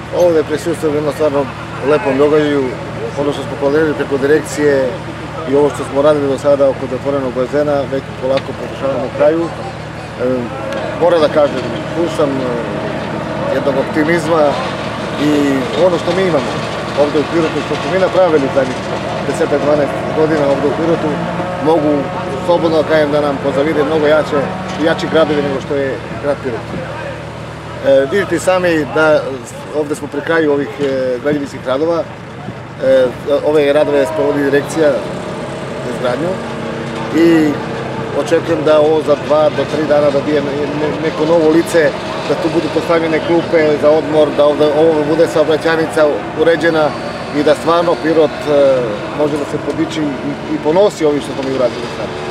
Ovdje prisustvujem jednom stvarno lepom događaju, ono što smo planirali preko direkcije i ovo što smo radili do sada oko zatvorenog bazena, već polako pokušavamo kraju. Moram da kažem, tu sam jednog optimizma i ono što mi imamo ovdje u Pirotu, što smo mi napravili zadnjih 10-12 godina ovdje u Pirotu, mogu slobodno da kažem da nam pozavide mnogo jači gradovi nego što je grad Pirot. Vidite sami da ovdje smo pri kraju ovih građevinskih radova. Ove radove sprovodi direkcija za izgradnju i očekujem da ovo za 2 do 3 dana dobije neko novo lice, da tu budu postavljene klupe za odmor, da ovo bude saobraćajnica uređena i da stvarno Pirot može da se podiči i ponosi ovim što smo mi uradili sad.